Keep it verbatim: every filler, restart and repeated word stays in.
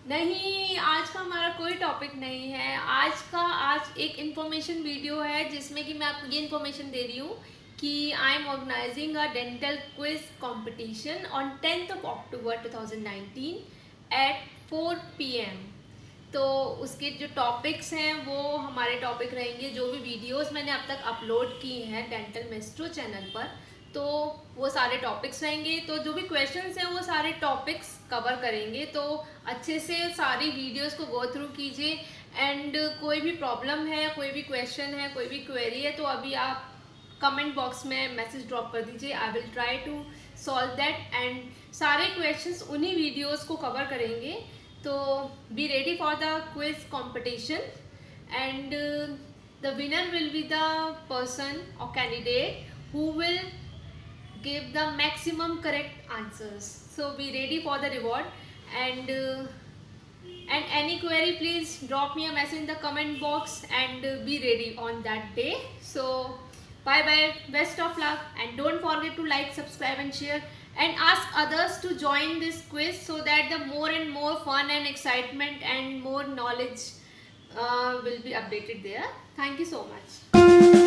नहीं, आज का हमारा कोई टॉपिक नहीं है। आज का आज एक इन्फॉर्मेशन वीडियो है जिसमें कि मैं आपको ये इन्फॉर्मेशन दे रही हूँ कि I am organising a dental quiz competition on tenth of October two thousand nineteen at four P M. तो उसके जो टॉपिक्स हैं वो हमारे टॉपिक रहेंगे, जो भी वीडियोस मैंने अब तक अपलोड की हैं डेंटल मेस्ट्रो चैनल पर, तो वो सारे टॉपिक्स रहेंगे। तो जो भी क्वेश्चंस हैं वो सारे टॉपिक्स कवर करेंगे। तो अच्छे से सारी वीडियोस को गो थ्रू कीजिए। एंड कोई भी प्रॉब्लम है, कोई भी क्वेश्चन है, कोई भी क्वेरी है, तो अभी आप कमेंट बॉक्स में मैसेज ड्रॉप कर दीजिए। I will try to solve that. And सारे क्वेश्चंस उन्हीं वीडियोस को कवर करेंगे। तो be ready for the quiz competition and the winner will be the person और candidate who will give the maximum correct answers. So be ready for the reward. And uh, and any query, please drop me a message in the comment box and uh, be ready on that day. So bye bye, best of luck, and don't forget to like, subscribe and share, and ask others to join this quiz so that the more and more fun and excitement and more knowledge uh, will be updated there. Thank you so much.